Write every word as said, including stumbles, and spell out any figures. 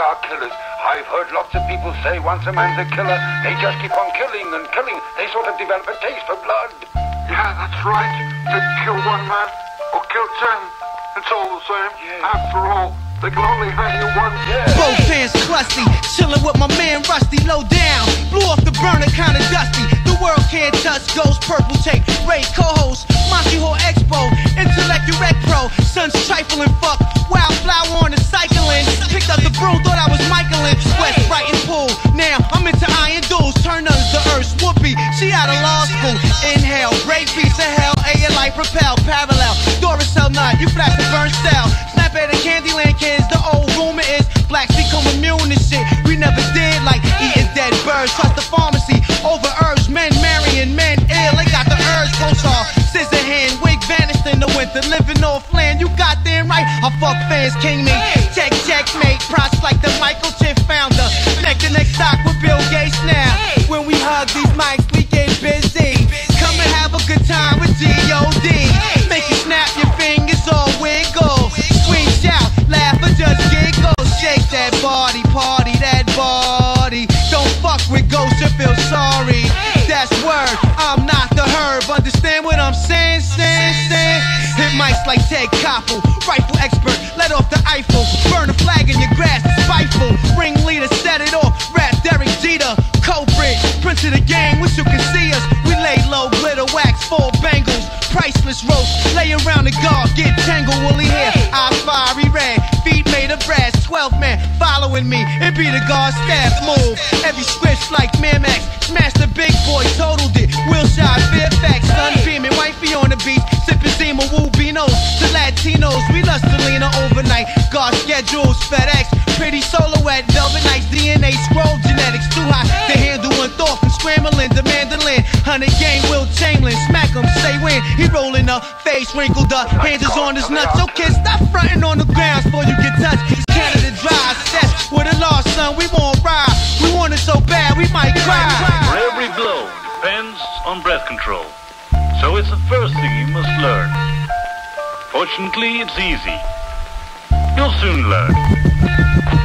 are killers. I've heard lots of people say once a man's a killer, they just keep on killing and killing. They sort of develop a taste for blood. Yeah, that's right. To kill one man or kill ten, it's all the same. Yeah. After all, they can only hang you once. Yeah. Both hands crusty, chillin' with my man Rusty, low down. Blew off the burner, kinda dusty. The world can't touch, ghost, purple tape. Ray, co-host, Monkey Hall Expo, Intellect Direct Pro. Son's trifling, fuck, wildflower on the cycling. Picked up the broom, thought I was Michaelin. West Brighton Pool, now I'm into iron duels. Turn us to Earth's whoopee, she out of law school. Inhale, break piece of hell, A and light propel, parallel. Doris Hell Nut, you flash the burn style. Snap at the Candyland kids, the old rumor is blacks become immune to shit we never did, like eating dead birds. Trust the pharmacy over herbs, men marrying men ill. They got the urge, pulsar, scissor hand, wig vanished in the winter, living off land. You got damn right, I fuck fans, king me. Check, checkmate, props like the Michael Chip founder. Neck to neck stock with Bill Gates now. When we hug these mics, we get busy. Come and have a good time with G O D. Make you snap your fingers or wiggle. Scream, shout, laugh, or just giggle. Shake that body, party that body. Don't fuck with ghosts, you feel sorry. That's word, I'm not the herb. Understand what I'm saying, saying, saying? Hit mics like Ted Koppel, rifle expert, let off the Eiffel. Burn a flag in your grass, it's spiteful. Ringleader, set it off, rap Derek Jeter. Culprit, prince of the game, wish you could see us. We lay low, glitter wax, four bangles. Priceless roast, lay around the guard, get tangled, woolly hair. Eyes fiery red, feet made of brass. Twelve man following me, it be the guard staff move. Every script like Miramax, smash the big boy, totaled it. Wilshire, Fairfax, sun beaming, wifey on the beach, sipping Zima, Woo Beanos. To Latinos, we lust to lean overnight. Guard schedules, FedEx, pretty silhouette, velvet nights, D N A scroll, genetics too hot to handle one thought from scrambling, the mandolin. Hundred game, Will Chamberlain, smack him, say when he rolling up, face wrinkled up, hands is on his nuts. So kids, stop fronting on the ground before you get touched. It's Canada dry, that's with a lost son, we won't ride. We want it so bad, we might cry. For every blow depends on breath control, so it's the first thing you must learn. Fortunately, it's easy. You'll soon learn.